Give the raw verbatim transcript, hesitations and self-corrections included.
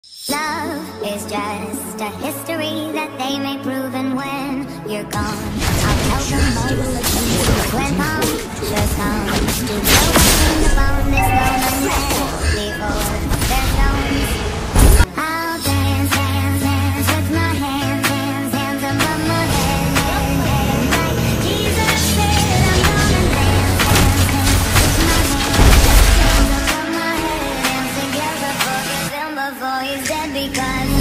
Love is just a history that they may prove, and when you're gone, I'll tell them both. When punctures come to blow in upon this lonely land, before their stones, I'll dance, dance, dance with my hands, hands, hands above my head, head, head, like Jesus said. I'm gonna dance, dance, dance with my hands, hands above my head, hands together, forgive him before he's dead, because